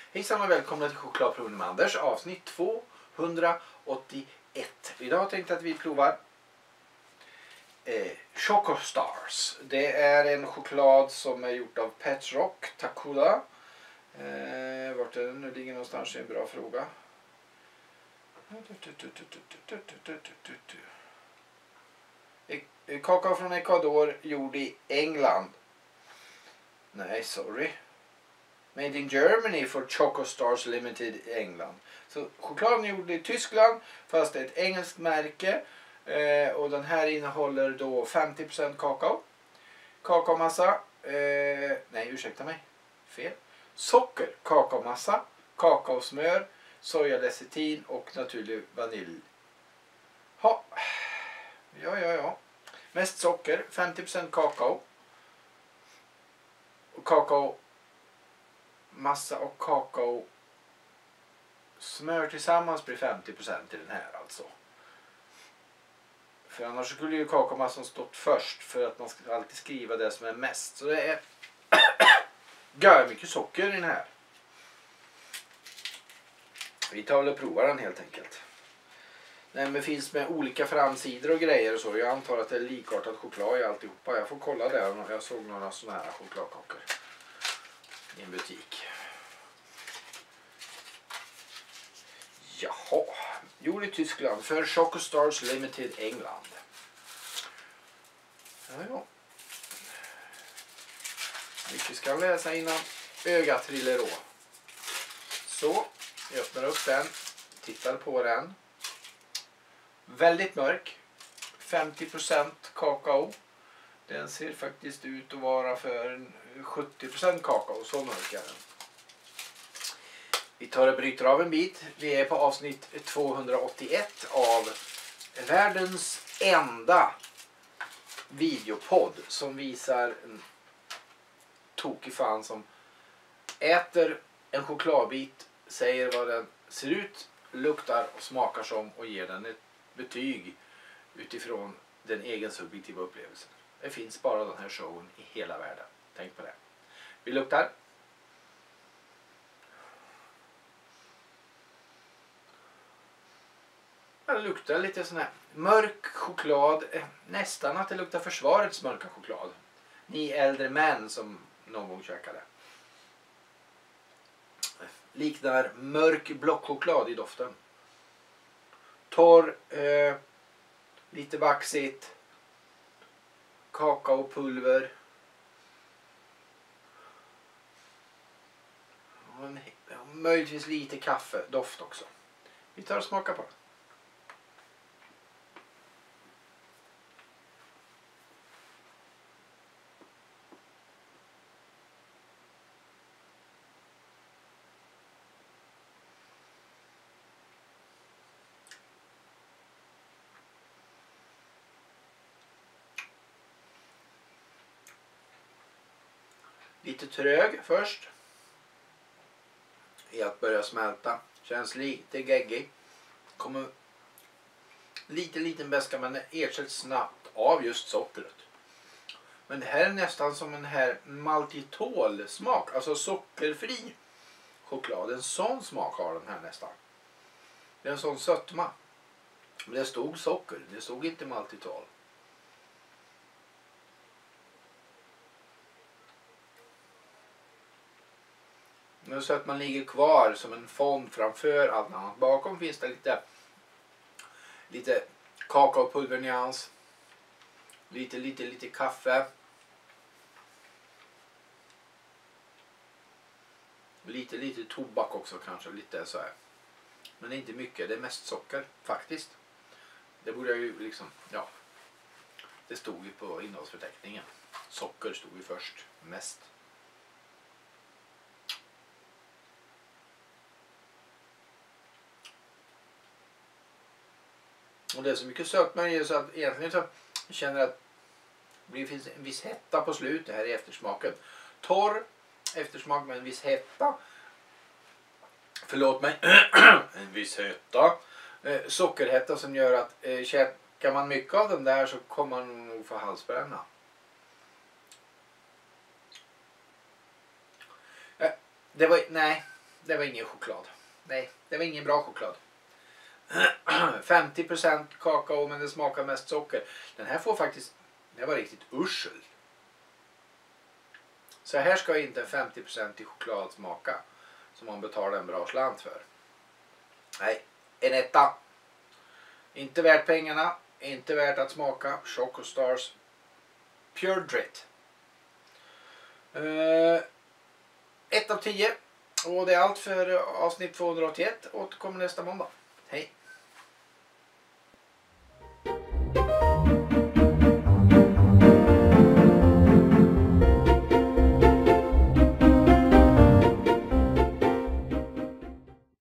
Hejsan och välkomna till Chokladprovning med Anders, avsnitt 281. Idag tänkte jag att vi provar Choco Stars. Det är en choklad som är gjort av Petrock Takula. Vart är den nu ligger någonstans är en bra fråga. Kakao från Ecuador, gjord i England. Nej, sorry. Made in Germany for Choco Stars Limited i England. Så chokladen är gjord i Tyskland fast det är ett engelskt märke. Och den här innehåller då 50% kakao. Kakaomassa. Nej, ursäkta mig. Fel. Socker, kakaomassa, kakaosmör, sojalecitin och naturlig vanilj. Ja. Mest socker, 50% kakao. Och kakao massa och kakao smör tillsammans blir 50% i den här alltså. För annars skulle ju kakaomassan stått först för att man ska alltid skriva det som är mest. Så det är gör mycket socker i den här. Vi tar väl och provar den helt enkelt. Den finns med olika framsidor och grejer och så. Jag antar att det är likartad choklad i alltihopa. Jag får kolla det. Jag såg några sådana här chokladkakor i en butik. Jaha. Gjord i Tyskland för Choco Stars Limited England. Ja. Mycket ska läsa innan ögat trillar å. Så, jag öppnar upp den. Tittar på den. Väldigt mörk. 50% kakao. Den ser faktiskt ut att vara för 70% kakao. Så mörk är den. Vi tar och bryter av en bit. Vi är på avsnitt 281 av världens enda videopodd som visar en tokig fan som äter en chokladbit, säger vad den ser ut, luktar och smakar som och ger den ett betyg utifrån den egen subjektiva upplevelsen. Det finns bara den här showen i hela världen. Tänk på det. Vi luktar. Det luktar lite sån här mörk choklad. Nästan att det luktar försvarets mörka choklad. Ni äldre män som någon gång käkade. Liknar mörk blockchoklad i doften. Torr, lite vaxigt. Kakaopulver. Och möjligtvis lite kaffe, doft också. Vi tar och smakar på det. Lite trög först i att börja smälta. Känns lite geggig. Kommer liten beska men det ersätts snabbt av just sockret. Men det här är nästan som en här maltitol-smak. Alltså sockerfri choklad. En sån smak har den här nästan. Det är en sån sötma. Men det stod socker. Det stod inte maltitol. Nu så att man ligger kvar som en fond framför allt annat. Bakom finns det lite kakaopulvernyans. Lite kaffe. Lite tobak också kanske. Lite så här. Men inte mycket. Det är mest socker faktiskt. Det borde jag ju liksom, ja. Det stod ju på innehållsförteckningen. Socker stod ju först. Mest. Och det är så mycket sötmärg så att egentligen så känner att det finns en viss hetta på slutet här i eftersmaken. Torr eftersmak med en viss hetta. Förlåt mig. En viss hetta. Sockerhetta som gör att käkar man mycket av den där så kommer man nog få halsbränna. Det var, nej. det var ingen choklad. Nej, det var ingen bra choklad. 50% kakao men det smakar mest socker. Den här får faktiskt, det var riktigt usel. Så här ska inte en 50% i choklad smaka. Som man betalar en bra slant för. Nej, en etta. Inte värt pengarna. Inte värt att smaka. Choco Stars Pure Drit. 1 av 10. Och det är allt för avsnitt 281. Återkommer nästa måndag. Hej!